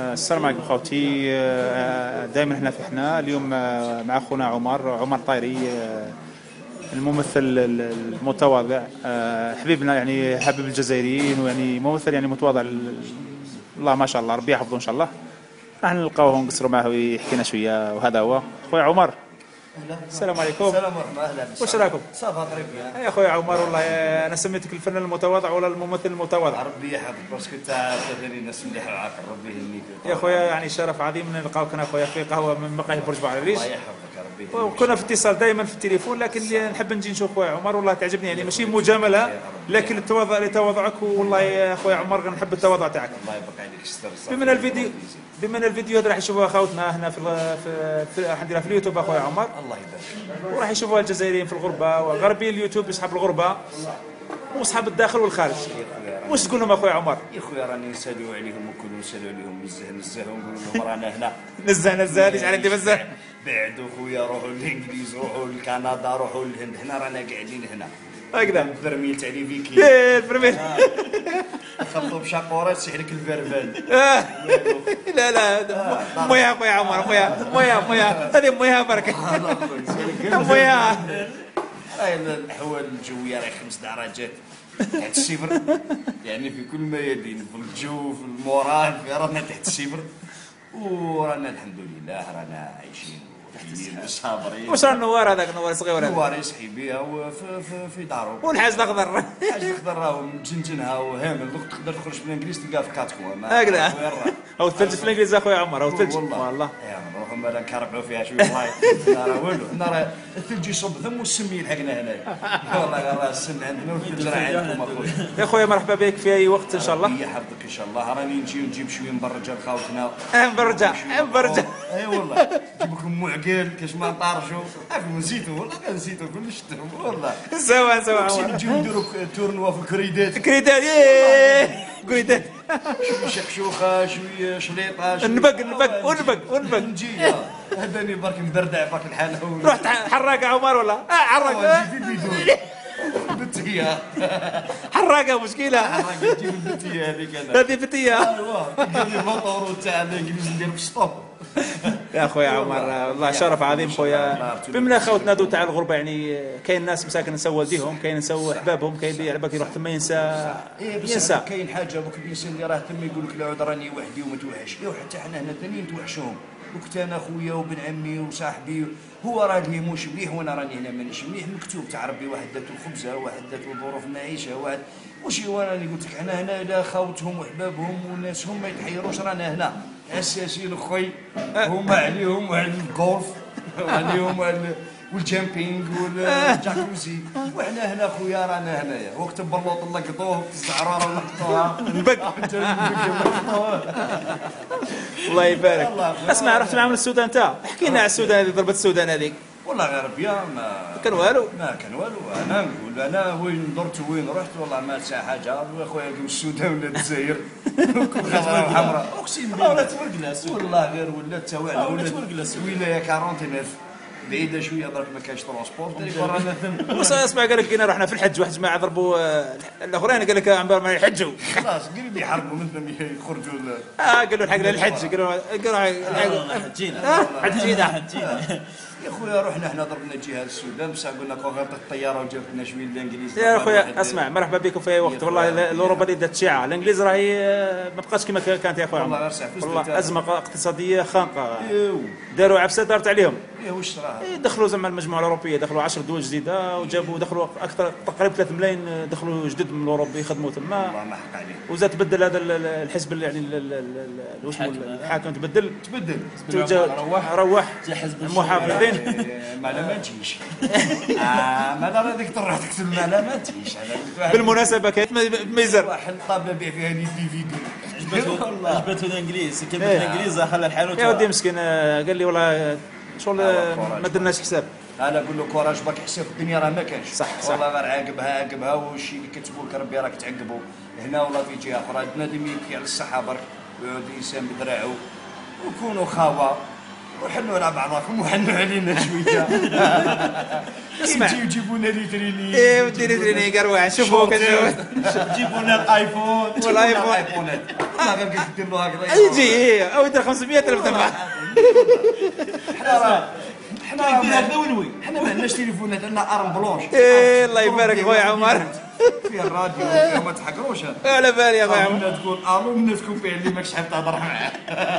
السلام عليكم خوتي. دائما احنا في حنا اليوم مع اخونا عمر طايري، الممثل المتواضع، حبيبنا يعني حبيب الجزائريين، ويعني ممثل يعني متواضع. الله ما شاء الله، ربي يحفظه ان شاء الله. راح نلقاوه ونقصروا معه ويحكي لنا شويه، وهذا هو خويا عمر. السلام عليكم. السلام ورحمة، اهلا وسهلا. واش راكم؟ صافا طريب يا خويا عمر، والله انا سميتك الفنان المتواضع ولا الممثل المتواضع؟ ربي يحفظك، باسكو انت تدري ناس مليح عاقل، ربي يهنيك يا خويا، يعني شرف عظيم ان نلقاوك انا خويا في قهوه من مقاهي برج بعر الريش. الله يحفظك يا ربي. وكنا في اتصال دائما في التليفون، لكن اللي نحب نجي نشوف خويا عمر، والله تعجبني يعني ماشي مجامله، لكن التواضع لتواضعك، والله يا خويا عمر نحب التواضع تاعك. الله يبقى عليك الستر. بما ان الفيديو هذا راح يشوفوها خوتنا هنا راح نديرها في اليوتيوب اخويا عمر، الله يبارك، وراح يشوفوها الجزائريين في الغربه وغربي اليوتيوب اصحاب الغربه واصحاب الداخل والخارج. واش تقول لهم اخويا عمر؟ يا خويا راني نسالوا عليهم وكل نسالوا عليهم نزه ونقول لهم رانا هنا. نزه يجعل عندي بزاف. بعدوا خويا، روحوا للانجليز، روحوا لكندا، روحوا للهند، هنا رانا قاعدين هنا هكذا. البرميل تاع لي فيكي، البرميل خلطوا بشاقوره تسيح لك الفرفان. لا مويا خويا عمر، مويا هذه مويا برك. مويا الاحوال الجويه راهي 5 درجات تحت الصفر، يعني في كل ميادين، في الجو، في المورال، رانا تحت الصفر، ورانا الحمد لله رانا عايشين صابرين. واش راه النوار هذاك، النوار الصغير هذاك؟ النوار يصحي بها في دارو. والحاج الاخضر، الحاج الاخضر راهو مجنجنها وهامل، دوك تقدر تخرج بالانجليز تلقاها في كاتكوا. هكذا او الثلج في الانجليز اخويا عمر، او الثلج والله. نروحوا مالا نكربعوا فيها شويه. والله راه والو، حنا راه الثلج يصب ثم والسم يلحقنا هنايا. والله راه السم عندنا والثلج راه عندكم اخويا. يا خويا مرحبا بك في اي وقت ان شاء الله. ربي يحفظك ان شاء الله. راني نجي ونجيب شويه مبرجه لخاوتنا. مبرجه. اي والله، نجيب لكم معقل كاش ما نطرشوا، عارفوا نزيدوا، والله نزيدوا كلش والله. سوا عمر نجيو نديروا تورنوا في الكريدات. كريدات شويه شكشوخه، شويه شليطه، ونبق نجي هداني برك مبردع برك الحاله. رحت حراقه عمر ولا حراقه؟ نجي في البيدون بتيه. حراقه مشكله. حراقه تجيب البتيه هذيك. هذه بتيه. ايوا قال لي الموطور تاع الانجليز ندير في ستوب. يا خويا عمر، والله شرف عظيم خويا. بمنا خوتنا ذو تاع الغربه، يعني كاين ناس مساكن نسوا والديهم، كاين نسوا احبابهم، كاين اللي على بالك يروح ثم ينسى. كاين حاجه دوك الانسان اللي راه ثم يقول لك لا عود راني وحدي ومتوحش، حتى حنا هنا ثاني نتوحشوهم. وقت انا خويا وبن عمي وصاحبي، هو راه اللي مش مليح وانا راني هنا مانيش مليح، مكتوب تاع ربي، واحد داتو الخبزه، واحد داتو ظروف المعيشه، واحد ماشي. وانا اللي قلت لك حنا هنا لا خاوتهم وحبابهم وناسهم ما يتحيروش، رانا هنا اساسيين اخوي، هما عليهم وعلى الجولف وعليهم والجامبينغ والجاكوزي، وحنا هنا خويا رانا هنايا. وقت البلوط نلقطوه، وقت الزعراره نلقطوها، نبق. الله يبارك. اسمع، رحت معهم للسودان انت، احكي لنا على السودان هذه، ضربه السودان هذيك. والله غير ربيا ما كان والو. انا نقول انا وين درت وين رحت، والله ما سا حاجه. خويا السودان ولا الجزائر خضراء وحمراء، اقسم بالله ولات ورقلاس، والله غير ولات تاوعنا، ولات ولايه 40000 بعيده شويه، درك ما كاينش ترونسبور رانا ثم. بس اسمع، قال لك كنا رحنا في الحج، واحد الجماعه ضربوا الاخرين، قال لك عمبر ما يحجوا، خلاص قريب يحرقوا منهم يخرجوا. قالوا الحقنا للحج، قالوا حجينا. يا خويا رحنا احنا ضربنا جهه السودان، بصح قلنا كون غير الطياره وجابت لنا شويه الانجليز. يا خويا اسمع، مرحبا بكم في اي وقت. والله الاوروبا اللي دات شيعه، الانجليز راهي ما بقاش كما كانت يا خويا. والله ازمه اقتصاديه خانقه، داروا عفسه دارت عليهم. واش راه دخلوا زعما المجموعه الاوروبيه، دخلوا 10 دول جديده، وجابوا دخلوا اكثر تقريبا 3 ملايين دخلوا جدد من اوروبا يخدموا تما. والله ما حق عليه. وزاد تبدل هذا الحزب، يعني الحاكم تبدل روح المحافظين. ما لا ما تجيش. ما لا هذيك تروح تكتب ما لا ما تجيش. بالمناسبه كاين ميزر واحد الطابله بيع فيها لي دي في دي. عجبته الانجليز، كلمه الانجليز خلى الحانوت. يا ودي مسكين، قال لي والله شغل ما درناش حساب. انا نقول له كوراج باك حساب الدنيا راه ما كانش. صح. والله غير عاقبها والشيء اللي كتبوا لك ربي راك تعقبوا هنا ولا في جهه اخرى. بنادم يبكي على الصحه برك، ويعود الانسان بدراعه، وكونوا خاوه وحنوا على بعضكم وحنوا علينا شويه. اسمع يجيبوا لنا ليتريني ايه وديري تريني كروع شوفوا كذا جيبوا لنا الايفون والايفونات ما غير قلت دير له هكذا يجي ايه او يدير 500,000 دابا. حنا يدير هكذا ونوي. حنا ما عندناش تليفونات، عندنا ارم بلونش. ايه الله يبارك خويا عمر. فيها الراديو فيها ما تحقروش. على بالي يا خويا عمر. منا تكون الو منا تكون فيه اللي ماكش حاب تهضر معاه.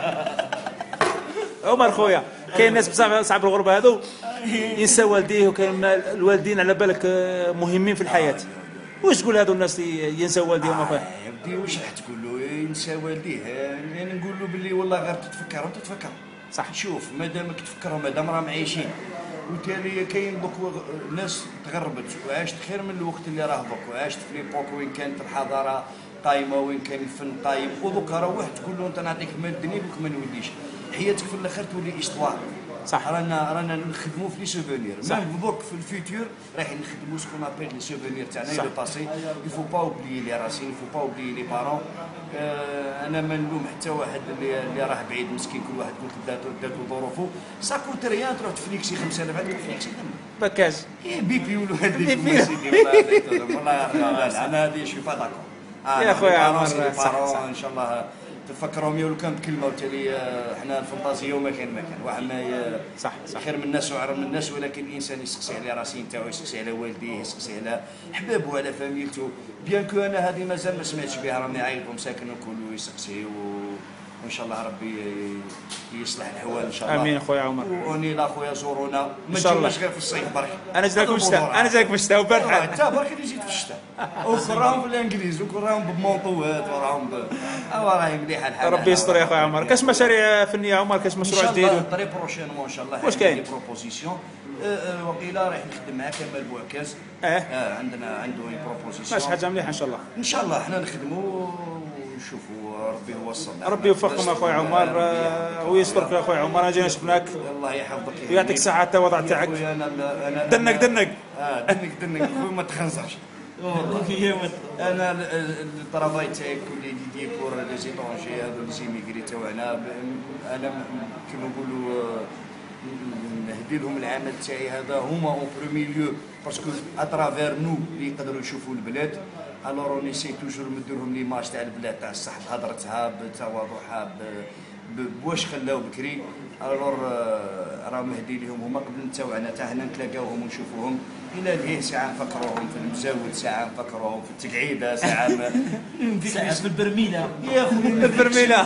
عمر خويا كاين ناس بصح صعب الغربه هذو ينسى والديه، وكاين الوالدين على بالك مهمين في الحياه. واش تقول هذو الناس ينسوا والديهم اخويا؟ يا ودي واش راح تقول له ينسى والديه؟ انا نقول له باللي والله غير تتفكرهم صح. شوف مادامك تفكرهم مادام راهم عايشين، وبالتالي كاين دوك ناس تغربت وعاشت خير من الوقت اللي راه دوك، وعاشت في ليبوك وين كانت الحضاره قايمه وين كان الفن قايم، ودوك راه واحد تقول له انت نعطيك مال الدنيا دوك ما نوليش، حياتك في الاخر تولي اشطوار. صح. رانا نخدموا في لي سوفونير، ميم دوك في الفيتور رايحين نخدموا سكون ابيل لي سوفونير تاعنا لو باسي. يفو با اوبليي لي راسين، يفو با اوبليي لي بارون. انا ما نلوم حتى واحد اللي راه بعيد مسكين، كل واحد قلت داتو ظروفه ساكوت ريان تروح تفليكسي 5000 هذاك تفليكسي بكاش بيبي ولو هذيك بيبي. سيدي والله انا هذه شوف با داكور يا خويا عمر، صح صح. ان شاء الله تفكرهم يقولوا كم كلمه وتالي حنا الفانتازيا وما كان واحد ما صح. خير من الناس وعرب من الناس، ولكن الانسان يسقسي على راسين تاعو، يسقسي على والديه، يسقسي على حبابه، على فاميلته. بيان كو انا هذه مازال ما سمعتش بها، راني عايطهم ساكن وكل يسقسي وان شاء الله ربي يصلح الاحوال ان شاء الله. امين خويا عمر. وني لا خويا زورونا ما إن شاء الله. تجيوش غير في الصيف برك. انا جايك في الشتاء، انا جايك في الشتاء وبارح. حتى برك اللي جيت في الشتاء وكراهم بالانجليز وكراهم بمونطوات وراهم راهي مليحه الحال. ربي يستر يا خويا عمر. كاش مشاريع فنيه عمر؟ كاش مشروع جديد؟ ان شاء الله طري بروشينمون ان شاء الله واش كاين؟ بروبوزيسيون وقيله راح نخدم مع كمال بوعكاز. عندنا عنده بروبوزيسيون ماشي حاجه مليحه ان شاء الله. ان شاء الله احنا نخدموا ونشوفوا ربي يوصلنا. ربي يوفقكم اخويا عمر ويسترك يا اخويا عمر. انا جينا شفناك الله يحفظك ويعطيك الصحه التواضع تاعك. انا دنك دنك اخويا ما تخنزرش. انا الطرافاي تاعي كل ديدي بور لي زيترونجي هذو لي زيميغري تاعنا، انا كيما نقولوا نهدي لهم العمل تاعي هذا هما اون برومي ليو باسكو اترافير نو اللي يقدروا يشوفوا البلاد. الوغ اون سي توجور ندير لهم ليماج تاع البلاد تاع الصح بهضرتها بتواضعها بواش خلاو بكري. الوغ راه مهدي لهم هما قبل نتاوعنا تاع هنا نتلاقاوهم ونشوفوهم الى لهيه ساعه نفكروهم في المزاود، ساعه نفكروهم في التقعيده، ساعه في البرميله يا خويا البرميله.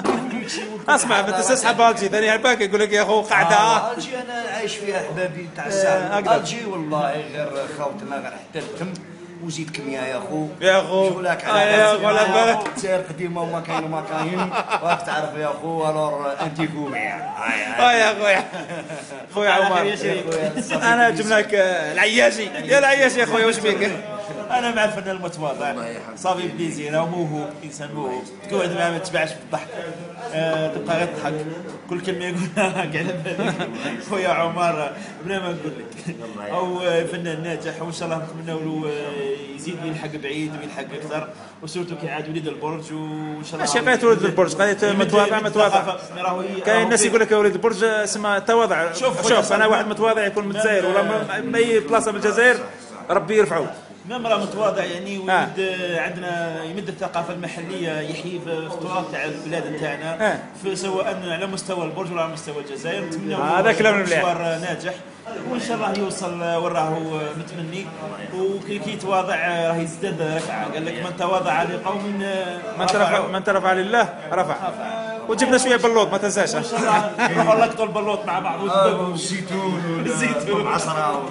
اسمع ما تنساش حاب الجي ثاني هكاك يقول لك يا اخو قاعده الجي انا عايش فيها احبابي تاع الساعه. الجي والله غير خوتنا غير حتى التم وزيد كميه يا خو يا خو شغلك يا خو لا بالك سير قديمه وما كاين وما كاين راك تعرف يا خو. الور انت كومي يا خويا خويا عمر انا جبناك العياشي يا العياشي يا خويا واش بيك؟ انا مع الفنان المتواضع صافي بليزير موهوب، انسان موهوب تقعد معاه ما تشبعش بالضحك، تبقى غير تضحك كل كلمه يقولها كاع على بالك. خويا عمر بلا ما نقول لك او فنان ناجح، وان شاء الله نتمنوا له يزيد يلحق بعيد ويلحق اكثر، وسورتو كي عاد وليد البرج وان شاء الله ماشي غير ولد البرج قضيه متواضع. كاين الناس يقول لك يا وليد البرج اسمها تواضع. شوف انا واحد متواضع يكون من الجزائر ولا من اي بلاصه من الجزائر ربي يرفعه. نمرة متواضع يعني ويمد عندنا يمد الثقافة المحلية، يحيي في التراث تاع البلاد نتاعنا سواء على مستوى البرج ولا على مستوى الجزائر. نتمنى هذا كلام مليح مشوار ناجح وان شاء الله يوصل وين راهو متمني. وكي يتواضع راه يزداد رفعه. قال لك من تواضع لقوم من ترفع لله رفع. وجبنا شويه بلوط ما تنساش ان شاء الله نروحوا نلقطوا البلوط مع بعض والزيتون والعصره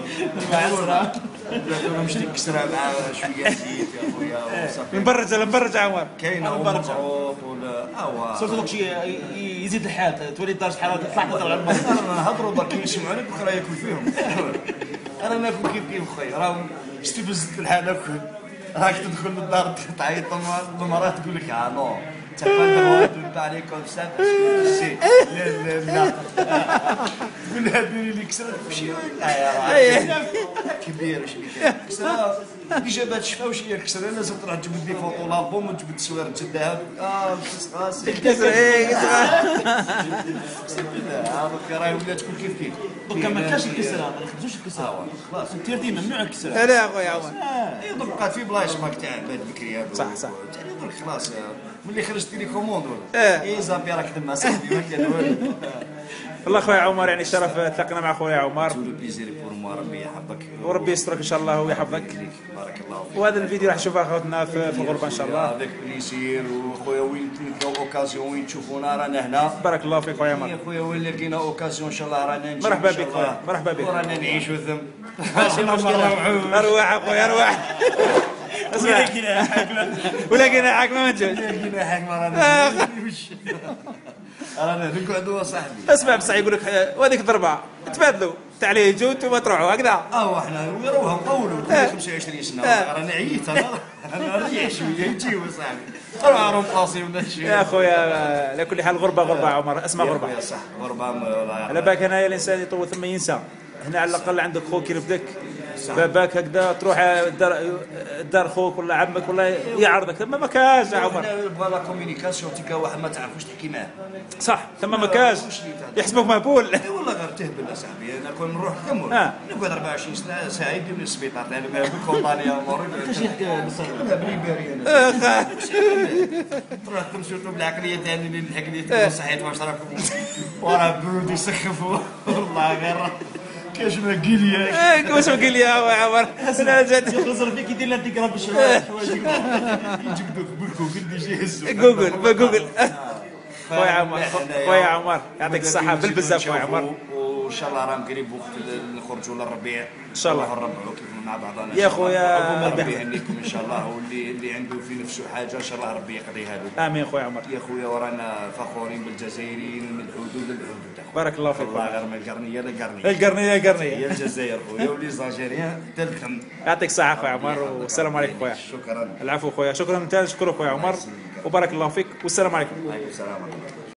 مش تكسرها مع شويه زيت يا خويا. نبرج عمر كاينه مبروط ولا سورتو دوك شي يزيد الحال تولي درجه حراره تطلع على الماء. نهضروا برك يسمعوني بكره ياكل فيهم. انا ناكل كيف خويا راه استفزت الحال ناكل. راك تدخل للدار تعيط المراه تقول لك نو تفضل ترد عليك كونسيبت سي لا تقول لها ديري لي كسرت تمشي كبير واش بيك كسرت ديجا بهاد الشفا واش هي الكسره لازم تروح تجبد لي فوطو لالبوم وتجبد التصوير تشدها خاص الكسر هذاك راهي ولات كل كيف دوكا ما كاش الكسره ما نخرجوش الكسره خلاص تيردي ممنوع الكسره لا اخويا عمر دوك بقات في بلايص ماك تاع بهاد البكري هذا صح درك خلاص ملي خرجت لي كوموند ولا زابي راك خدمه صاحبي ما كان والو والله خويا عمر يعني شرف تلقنا مع خويا عمر تو لو بليزير بور موا ربي يحفظك وربي يسترك ان شاء الله ويحفظك. بارك الله فيك. وهذا الفيديو راح نشوفه اخوتنا في الغربه ان شاء الله. هذاك بليزير وخويا وين تلقاو اوكازيون وين تشوفونا رانا هنا. بارك الله فيك خويا عمر. يا خويا وين لقينا اوكازيون ان شاء الله رانا نجي مرحبا بك خويا مرحبا بك. ورانا نعيشوا ذم ماشي مشكله ارواح اخويا ارواح. اسمع ولكن حاكمه ما نجوش لقينا حاكمه رانا نقعدوا صاحبي. اسمع بصح يقول لك وهذيك ضربه تبادلوا تاع لي يجوا انتم تروحوا هكذا. احنا ويروها نطولوا 25 سنه رانا عييت انا نريح شويه يجيو صاحبي روح رومبلاسي ولا شي. يا خويا على كل حال غربه غربه عمر اسمها غربه. صح غربه على بالك هنايا الانسان يطول ثم ينسى. هنا على الاقل عندك خوك يرفدك باباك هكذا تروح دار خوك ولا عمك ولا يعرضك ثم ما كاش يا عمر. نبغى لا كوميونيكاسيون تلقى واحد ما تعرفوش تحكي معاه. صح ثم ما كاش يحسبوك مهبول. اي والله غير تهبل اصاحبي انا كون نروح كمل نقعد 24 سنه ساعه يديرني السبيطار تاع بالكومبانيا موري كاش يحكي لا بليباري انا تروح تمشيو بالعقليه تاعي اللي نحك لي صحيت واش راكم وراه برود يسخفوا والله غير كاش ما قليا واش قال لي يا عمر انا جات يخزر فيك يدير لك تقرا بالشوارع يجبدوك بالجوجل بيجي يهزوك جوجل خويا عمر خويا عمر يعطيك الصحه بالبزاف خويا عمر. وان شاء الله راه قريب وقت نخرجوا للربيع ان شاء الله نربعوا كيف مع بعضنا يا خويا. ربي يهنيكم ان شاء الله واللي عنده في نفسه حاجه ان شاء الله ربي يقضيها له. امين خويا عمر. يا خويا ورانا فخورين بالجزائريين من الحدود للحدود. بارك الله فيك. والله غير من القرنيه للقرنيه. القرنيه هي الجزائر خويا ولي زاجيريان تلكم. يعطيك الصحه خويا عمر والسلام عليكم خويا. شكرا. العفو خويا شكرا انت شكرا خويا عمر وبارك الله فيك والسلام عليكم. عليكم السلام.